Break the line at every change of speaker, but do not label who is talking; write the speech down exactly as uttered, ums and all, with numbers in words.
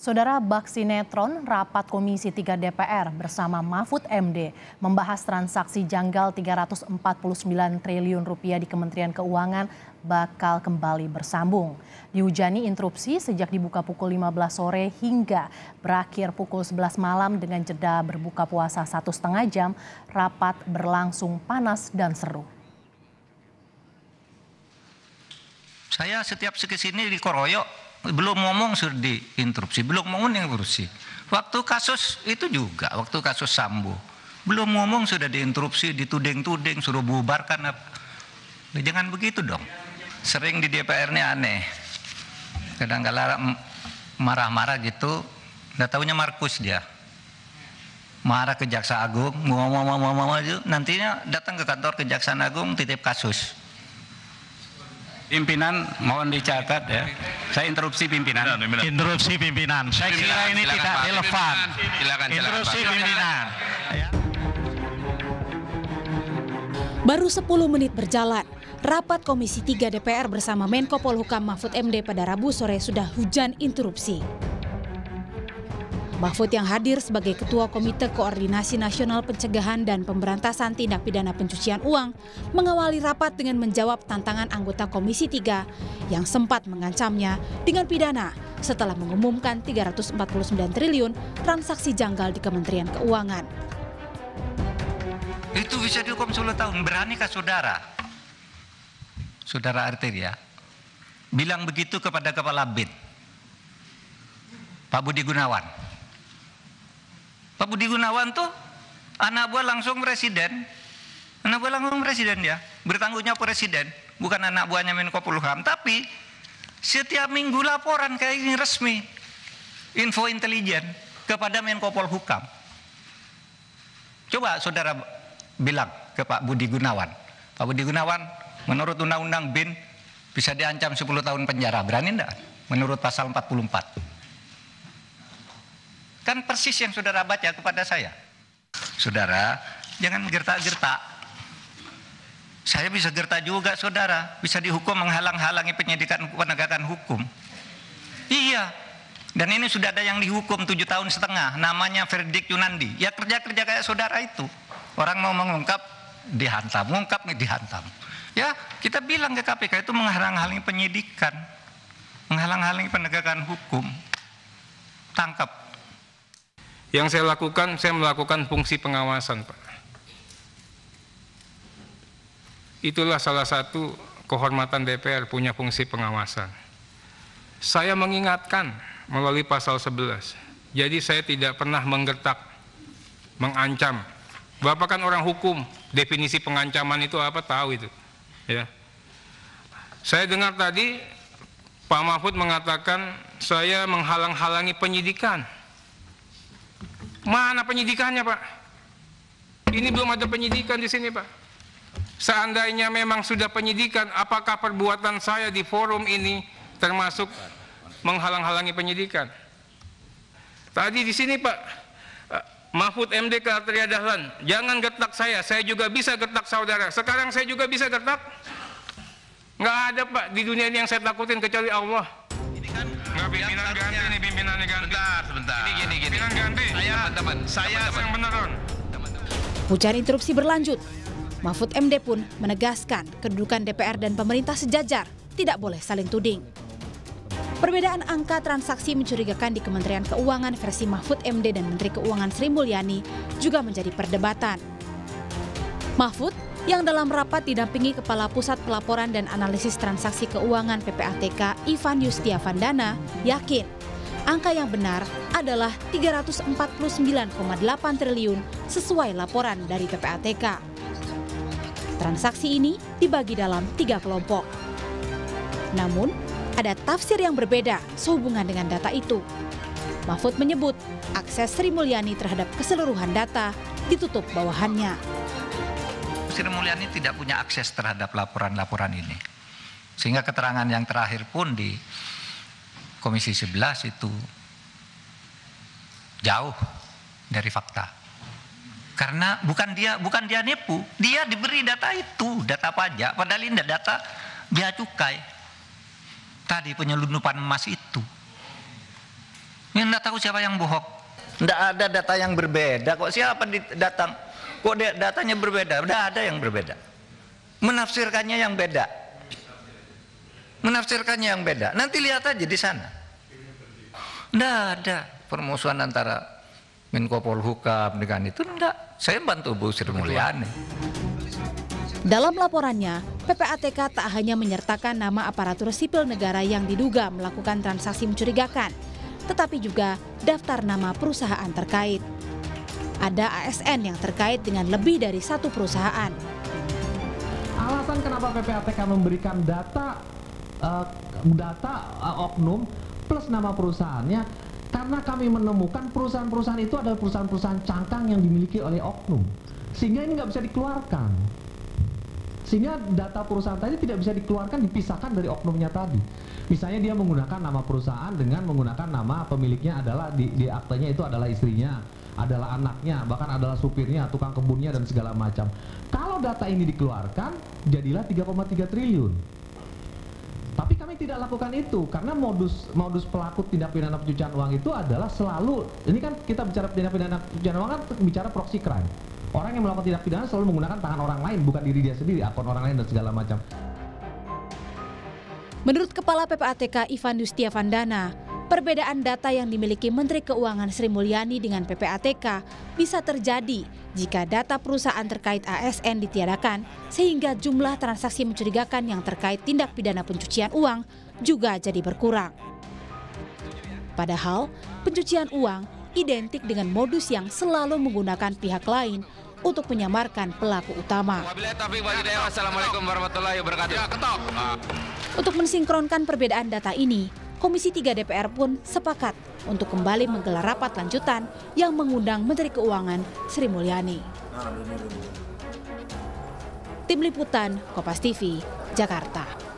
Saudara, bak sinetron rapat Komisi tiga D P R bersama Mahfud M D membahas transaksi janggal tiga ratus empat puluh sembilan triliun rupiah di Kementerian Keuangan bakal kembali bersambung. Dihujani interupsi sejak dibuka pukul lima belas sore hingga berakhir pukul sebelas malam dengan jeda berbuka puasa satu setengah jam, rapat berlangsung panas dan seru.
Saya setiap kesini dikoroyok. Belum ngomong sudah diinterupsi, belum ngomong yang interupsi. Waktu kasus itu juga, waktu kasus Sambo, belum ngomong sudah diinterupsi, dituding-tuding, suruh bubarkan. Jangan begitu dong. Sering di D P R ini aneh. Kadang-kadang marah-marah gitu, nggak taunya Markus dia. Marah ke Jaksa Agung, ngomong-ngomong-ngomong, nantinya datang ke kantor Kejaksaan Agung titip kasus.
Pimpinan mohon dicatat ya. Saya interupsi pimpinan.
Interupsi pimpinan. Saya kira
silakan,
ini
silakan,
tidak
Pak.
relevan.
Silakan,
Interupsi
silakan,
pimpinan. Ya.
Baru sepuluh menit berjalan, rapat Komisi tiga D P R bersama Menko Polhukam Mahfud M D pada Rabu sore sudah hujan interupsi. Mahfud yang hadir sebagai Ketua Komite Koordinasi Nasional Pencegahan dan Pemberantasan Tindak Pidana Pencucian Uang mengawali rapat dengan menjawab tantangan anggota Komisi tiga yang sempat mengancamnya dengan pidana setelah mengumumkan tiga ratus empat puluh sembilan triliun transaksi janggal di Kementerian Keuangan.
Itu bisa dihukum sepuluh tahun. Beranikah saudara? Saudara Arteria bilang begitu kepada Kepala B I N, Pak Budi Gunawan. Pak Budi Gunawan tuh anak buah langsung presiden. Anak buah langsung presiden dia. Bertanggungjawab presiden. Bukan anak buahnya Menko Polhukam. Tapi setiap minggu laporan kayak ini resmi. Info intelijen kepada Menko Polhukam. Coba saudara bilang ke Pak Budi Gunawan. Pak Budi Gunawan menurut Undang-Undang B I N bisa diancam sepuluh tahun penjara. Berani enggak? Menurut pasal empat puluh empat. Kan persis yang saudara baca kepada saya. Saudara, jangan gertak-gertak. Saya bisa gertak juga saudara. Bisa dihukum menghalang-halangi penyidikan penegakan hukum. Iya. Dan ini sudah ada yang dihukum tujuh tahun setengah. Namanya Verdik Yunandi. Ya kerja-kerja kayak saudara itu. Orang mau mengungkap, dihantam. Mengungkap, dihantam. Ya, kita bilang ke K P K itu menghalang-halangi penyidikan. Menghalang-halangi penegakan hukum. Tangkap.
Yang saya lakukan, saya melakukan fungsi pengawasan, Pak. Itulah salah satu kehormatan D P R, punya fungsi pengawasan. Saya mengingatkan melalui pasal sebelas. Jadi saya tidak pernah menggertak, mengancam. Bapak kan orang hukum, definisi pengancaman itu apa tahu itu. Ya. Saya dengar tadi Pak Mahfud mengatakan saya menghalang-halangi penyidikan. Mana penyidikannya, Pak? Ini belum ada penyidikan di sini, Pak. Seandainya memang sudah penyidikan, apakah perbuatan saya di forum ini termasuk menghalang-halangi penyidikan? Tadi di sini, Pak, Mahfud M D ke Arteria Dahlan, jangan gertak saya, saya juga bisa gertak saudara. Sekarang saya juga bisa gertak. Nggak ada, Pak, di dunia ini yang saya takutin kecuali Allah. Nggak, pimpinan ganti nih, pimpinannya ganti.
Sebentar, sebentar. Ini gini, gini.
Pimpinan ganti.
Saya, teman-teman. Saya
yang beneran.
Hujan interupsi berlanjut. Mahfud M D pun menegaskan kedudukan D P R dan pemerintah sejajar tidak boleh saling tuding. Perbedaan angka transaksi mencurigakan di Kementerian Keuangan versi Mahfud M D dan Menteri Keuangan Sri Mulyani juga menjadi perdebatan. Mahfud yang dalam rapat didampingi Kepala Pusat Pelaporan dan Analisis Transaksi Keuangan P P A T K Ivan Yustiavandana yakin angka yang benar adalah tiga ratus empat puluh sembilan koma delapan triliun sesuai laporan dari P P A T K. Transaksi ini dibagi dalam tiga kelompok. Namun, ada tafsir yang berbeda sehubungan dengan data itu. Mahfud menyebut akses Sri Mulyani terhadap keseluruhan data ditutup bawahannya.
Sri Mulyani tidak punya akses terhadap laporan-laporan ini. Sehingga keterangan yang terakhir pun di Komisi sebelas itu jauh dari fakta. Karena bukan dia bukan dia nipu, dia diberi data itu, data pajak, padahal ini data bea cukai. Tadi penyelundupan emas itu. Ini Nggak tahu siapa yang bohong. Nggak ada data yang berbeda kok. Siapa datang? Kok datanya berbeda? Nggak ada yang berbeda. Menafsirkannya yang beda. Menafsirkannya yang beda. Nanti lihat aja di sana. Nggak ada permusuhan antara Menko Polhukam dengan itu. Nggak. Saya bantu Bu Sri Mulyani.
Dalam laporannya, P P A T K tak hanya menyertakan nama aparatur sipil negara yang diduga melakukan transaksi mencurigakan, tetapi juga daftar nama perusahaan terkait. Ada A S N yang terkait dengan lebih dari satu perusahaan.
Alasan kenapa P P A T K memberikan data uh, data uh, oknum plus nama perusahaannya, karena kami menemukan perusahaan-perusahaan itu adalah perusahaan-perusahaan cangkang yang dimiliki oleh oknum, sehingga ini nggak bisa dikeluarkan. Sehingga data perusahaan tadi tidak bisa dikeluarkan, dipisahkan dari oknumnya tadi. Misalnya dia menggunakan nama perusahaan dengan menggunakan nama pemiliknya adalah di, di aktenya itu adalah istrinya, adalah anaknya, bahkan adalah supirnya, tukang kebunnya dan segala macam. Kalau data ini dikeluarkan, jadilah tiga koma tiga triliun. Tapi kami tidak lakukan itu karena modus modus pelaku tindak pidana pencucian uang itu adalah selalu, ini kan kita bicara tindak pidana pencucian uang kan bicara proxy crime. Orang yang melakukan tindak pidana selalu menggunakan tangan orang lain, bukan diri dia sendiri, akun orang lain dan segala macam.
Menurut Kepala P P A T K Ivan Yustiavandana, perbedaan data yang dimiliki Menteri Keuangan Sri Mulyani dengan P P A T K bisa terjadi jika data perusahaan terkait A S N ditiadakan, sehingga jumlah transaksi mencurigakan yang terkait tindak pidana pencucian uang juga jadi berkurang. Padahal, pencucian uang identik dengan modus yang selalu menggunakan pihak lain untuk menyamarkan pelaku utama.
Wassalamualaikum warahmatullahi wabarakatuh.
Untuk mensinkronkan perbedaan data ini, Komisi tiga D P R pun sepakat untuk kembali menggelar rapat lanjutan yang mengundang Menteri Keuangan Sri Mulyani. Tim Liputan Kompas T V, Jakarta.